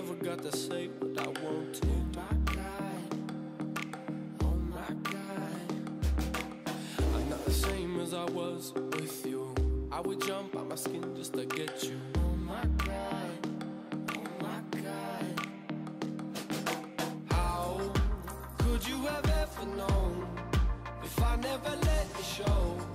never got to say what I want to. Oh my God, oh my God. I'm not the same as I was with you. I would jump out my skin just to get you. Oh my God, oh my God. How could you have ever known if I never let you show?